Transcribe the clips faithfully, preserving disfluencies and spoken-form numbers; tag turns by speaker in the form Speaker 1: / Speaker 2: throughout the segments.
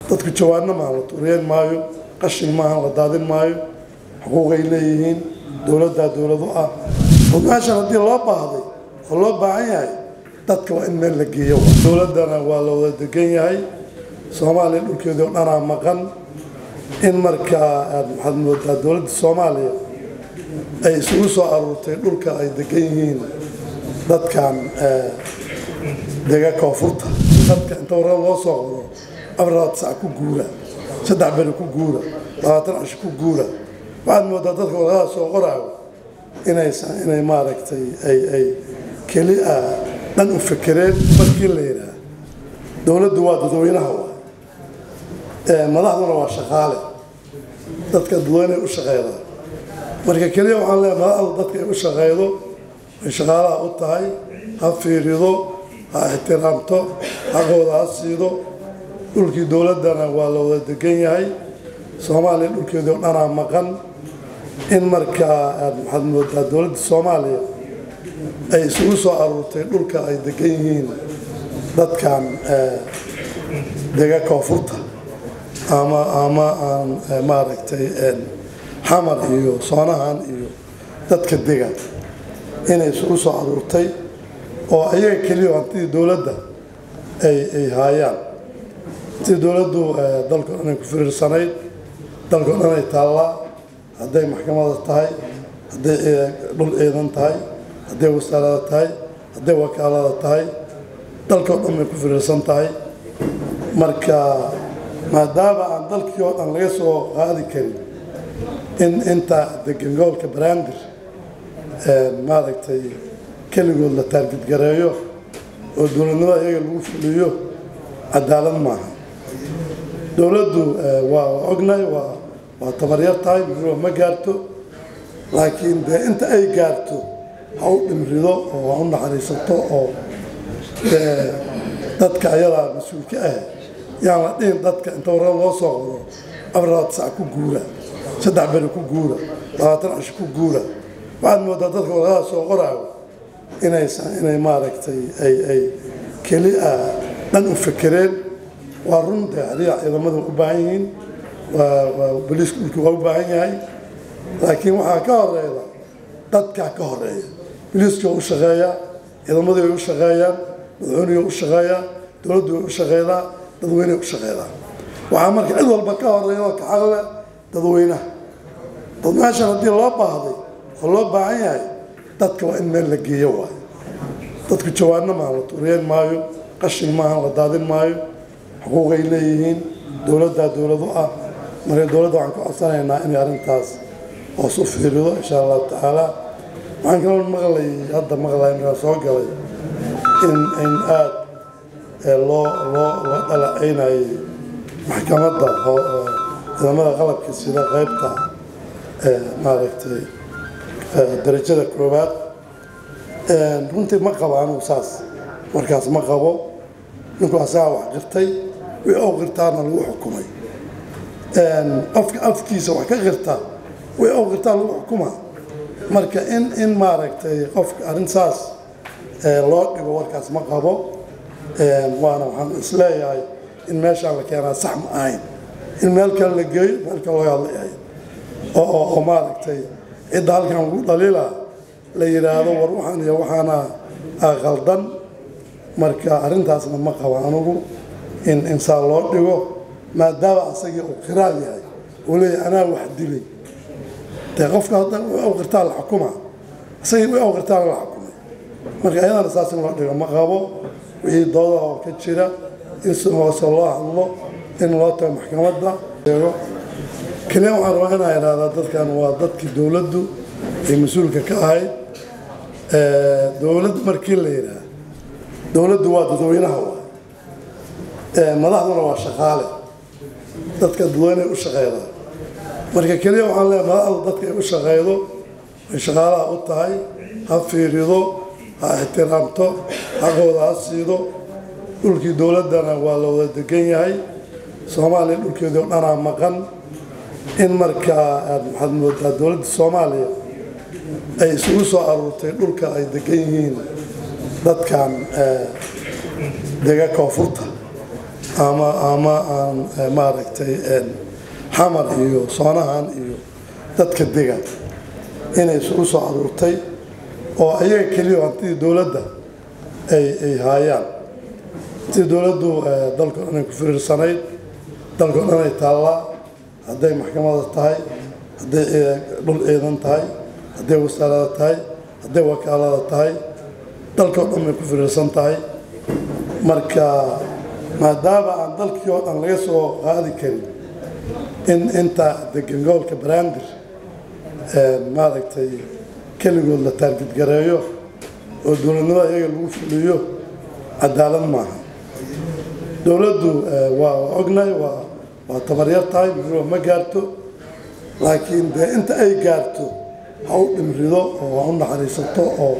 Speaker 1: dadku jawaano ma la turiyeen maayo qashin ma la daadin maayo xuquuqay leeyihiin dawladda dawladu ah meeshan hadii loo baahday oo loo baahan yahay dadka waa in meel la geeyo dawladana waa la wada degan yahay Soomaaliya dhulkeeda oo dhan maqan in marka maxad moodaa dawladda Soomaaliya ay isugu soo aruurtay dhulka ay degan yihiin dadkan deega koonfurta dadka inta hore loo soo qoro afar saac ku guura saddex bari ku guura labaatan ash ku guura waxaad moodaa dadka wada soo qoraayo inay inay maaragtay ay ay keli ah dhan u fikireen markii la yiraahdo dawladdu waa dadweynaha ee madaxduna waa shaqaale dadka dadweynaha u shaqeeya marka kaliya waxaan leeyahay madaxda dadka ay u shaqeeydo ay shaqaalaha u tahay ha fiirido ha ixtiraamto xaqooda ha siido dhulkii dawladana waa la wada degan yahay Soomaaliya dhulkeeda oo dhan maqan in marka maxad moodaa dawladda Soomaaliya ay isugu soo aruurtay dhulka ay degan yihiin dadkan deega koonfurta ama ama aan maaragtay xamar iyo soonahan iyo dadka degan inay isugu soo aruurtay oo ayaga kaliya hantii dawladda ay ay hayaan si dawladdu dalka inay ku fiirsanayd dalka inay taala haday maxkamada tahay haday dhul ciidan tahay haday wasaaradda tahay haday wakaalada tahay dalka dhan ku fiirsan tahay marka maadaama aan dalkii oo dhan laga soo qaadi karin in inta degan gobolka Banaadir ee maaragtay kaligood la target gareeyo oo dawladnimada iyaga lagu fuliyo cadaalad maaha dawladdu waa ognay waa waa tabariyad tahay ma gaarto laakiin inta ay gaarto ha u dhimrido oo u naxariisato oo dadka ayada mas'uulka ah yaan la dhihin dadka inta hore loo soo qoro afar saac ku guura saddex bari ku guura labaatan ash ku guura waxaad moodaa dadka wada soo qoraayo inay inay maaragtay ay ay keli ah dhan u fikireen waa runta ciidamadu u baahan yihiin waa booliisku u baahan yahay laakiin waxa ka horeeya dadka ka horeeya booliisku u shaqeeya ciidamadu u shaqeeyaan madaxweynuhu u shaqeeya dawladdu u shaqeeyda dadweynuhu u shaqeeyda waxa marka cid walba ka horeeya ka xaqle dadweynaha dadweynaha hadii loo baahday oo loo baahan yahay dadka waa in meel la geeyo waa dadku jawaano ma la turiyeen maayo qashin ma la daadin maayo xuquuqay leeyihiin dawladda dawladu ah marka dawladda waxaan ku codsanaynaa in arrintaas oo soo fiirido insha Allah taala waxaan kaloo maqlay hadda maqlay inaan soo galay in in aad loo loo la dhalacaynay maxkamadda ciidamada qalabka sida qaybta maaragtay darajada koowaad runtii ma qabo anigu saas markaas ma qabo ninku asaa wax qirtay wixii uu qirtaana lagu xukumay qofka afkiisa wax ka qirta wixii uu qirtaa lagu xukumaa marka in in maaragtay qofka arrin saas loo dhigo warkaas ma qabo waana waxaan isleeyahay in meeshaan la keenaa sax ma ahayn in meel kale la geeyo meel kale loo hadlayahay oo oo maaragtay cidda halkan lagu dhaliilaa la yiraahdo war waxaan iyo waxaana qaldan marka arrintaasna ma qabo anigu in insaan loo dhigo maadaama asagii uu qiraal yahay oo leeyahay anaa wax dilay taa qofka hadda uu qirtaa la xukuma asagii uu qirtaa la xukumay marka ayadana saas in loo dhigo ma qabo wixii dooda oo ka jira in soo loo hadlo in loo tago maxkamadda kaliya waxaan rabaa inaan idhaahdaa dadkan waa dadkii dawladdu ay mas-uulka ka ahayd dawladdu markii la yiraahdo dawladdu waa dadweynaha ee madaxduna waa shaqaale dadka dadweynaha u shaqeeya marka kaliya waxaan leeyahay madaxda dadka ay u shaqeeydo ay shaqaalaha u tahay ha fiirido ha ixtiraamto xaqooda ha siido dhulkii dawladana waa la wada degan yahay Soomaaliya dhulkeeda oo dhan maqan in marka maxad moodaa dawladda Soomaaliya ay isugu soo aruurtay dhulka ay degan yihiin dadkan deega koonfurta ama ama aan maaragtay xamar iyo soonahan iyo dadka degan inay isugu soo aruurtay oo ayaga keliya hantidii dowladda ay ay haayaan intii dowladdu dalka dhan ay ku firiirsanayd dalka dhan ay taallaa hadday maxkamada tahay hadday dhul ciidan tahay hadday wasaarada tahay hadday wakaalada tahay dalka dhan ay ku firiirsan tahay marka maadaama aan dalkii oo dhan laga soo qaadi karin in inta degan gobolka Banaadir maaragtay keligood la taargidgareeyo oo dowladnimada iyaga lagu fuliyo cadaalad maaha dowladdu waa ognahay waa waa tabaryar tahay ma gaarto laakiin dee inta ay gaarto ha u dhimrido oo ha u naxariisato oo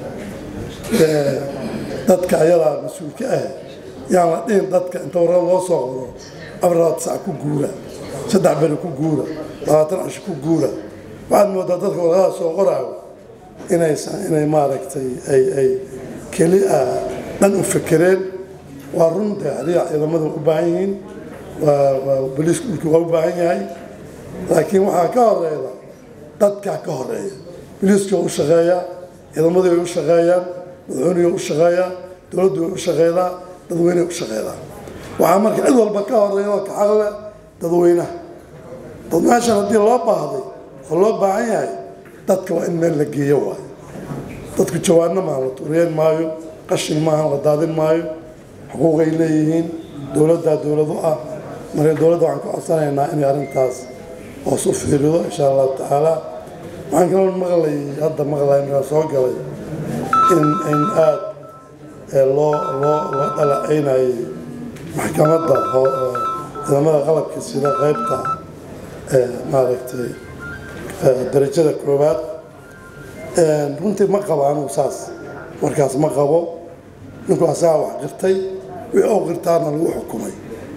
Speaker 1: dadka ayadaa mas-uulka ah yaan la dhihin dadka inta warar loo soo qoro afar sac ku guura saddex beri ku guura labaatan cash ku guura waxaad moodaa dadka wararada soo qoraayo inaysan inay maaragtay ay ay keli ah dhan u fekereen waa runta hadiya ciidamadu u baahan yihiin waa booliisku dhulku waa u baahan yahay laakiin waxaa ka horeeya dadka ka horeeya booliisku u shaqeeya ciidamadu ay u shaqeeyaan madaxweynuhu u shaqeeya dowladdu u shaqeeyda dadweynuhu u shaqeeyda waxaa marka cid walba ka horeeya ka xaqle dadweynaha dad meeshan haddii loo baahday oo loo baahan yahay dadka waa in meel la geeyo waay dadku jawaano maahan la tuuriyeen maayo qashin maahan la daadin maayo xuquuqay leeyihiin dowladdaa dowladu ah marka dowladda waxaan ku codsanaynaa inay arrintaas hoos u fiirido insha allahu tacaala waxaan kaloo maqlay hadda maqlay markaa soo galay in in aad loo loo loo dhalacaynayay maxkamadda ciidamada qalabka sida qaybta maaragtay darajada koowaad runtii ma qabo anugu saas markaas ma qabo ninku asagaa wax qirtay wixii oo qirtaana lagu xukumay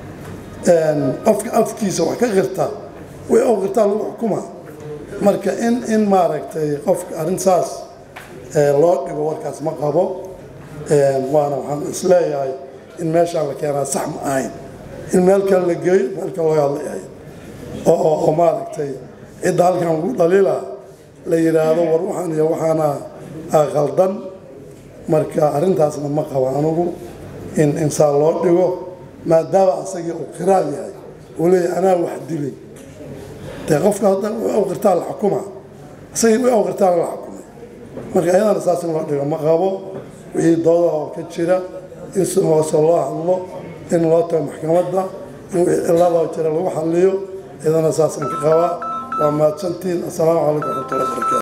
Speaker 1: qofka afkiisa wax ka qirta wixii oo qirtaa lagu xukumaa marka in in maaragtay qofka arrin saas loo dhigo warkaas ma qabo waana waxaan isleeyahay in meeshaan la keenaa sax ma ahayn in meel kale la geeyo meel kale loo hadlayahay oo oo maaragtay cidda halkan lagu dhaliilaa la yidhaahdo war waxaan iyo waxaana qaldan marka arrintaasna ma qabo anugu in insaan loo dhigo maadaama asagii uu qiraal yahay uu leeyahay anaa wax dilay dee qofka hadda u qirtaa la xukuma asagii u qirtaa la xukumay marka ayadana saas in loo dhigo ma qabo wixii dooda oo ka jira in si hoose loo hadlo in loo tago maxkamadda in wixii cilladoo jira lagu xalliyo ayadana saasaan ka qabaa waa mahadsantiin assalaamu calaykum waraxmatullahi wabarakaatu